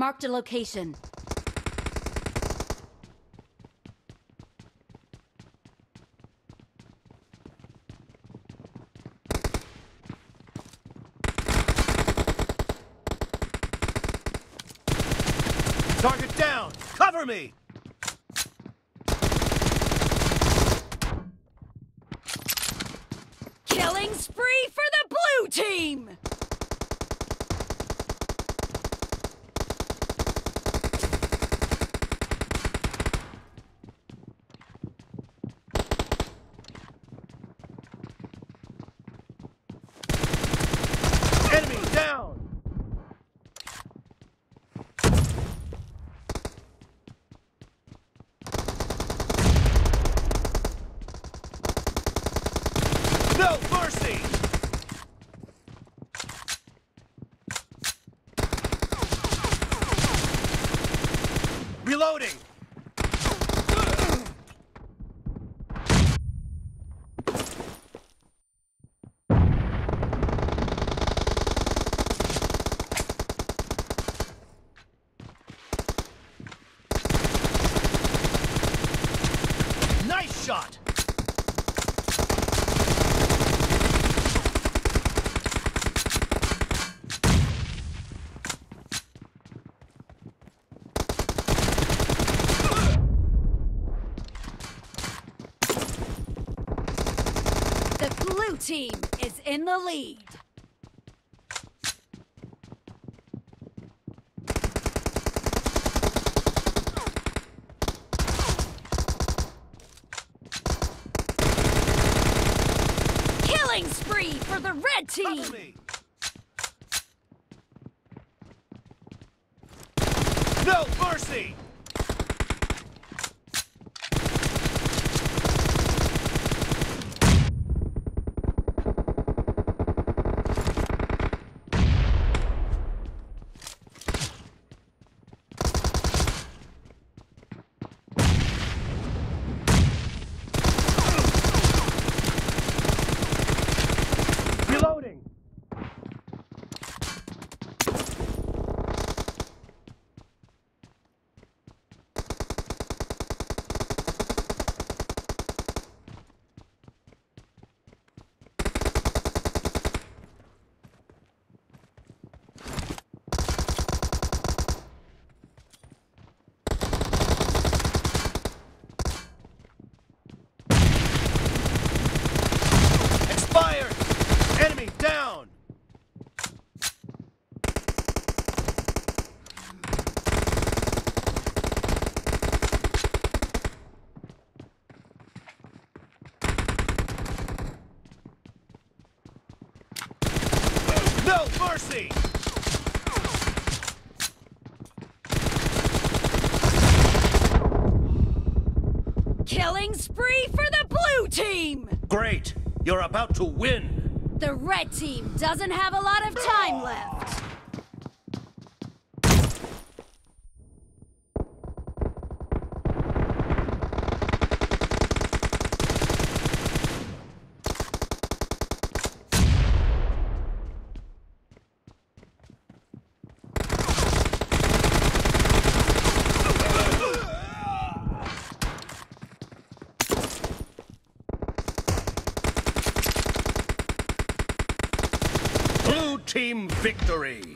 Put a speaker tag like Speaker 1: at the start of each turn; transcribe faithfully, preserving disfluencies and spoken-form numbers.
Speaker 1: Marked a location.
Speaker 2: Target down! Cover me!
Speaker 1: Killing spree for the blue team!
Speaker 2: Enemy down! No mercy! Reloading! Nice shot!
Speaker 1: The blue team is in the lead. Killing spree for the red team.
Speaker 2: Cover me! No mercy! Reloading! Expired! Enemy down! No mercy!
Speaker 1: Killing spree for the blue team.
Speaker 2: Great! You're about to win!
Speaker 1: The red team doesn't have a lot of time left.
Speaker 2: Blue team victory!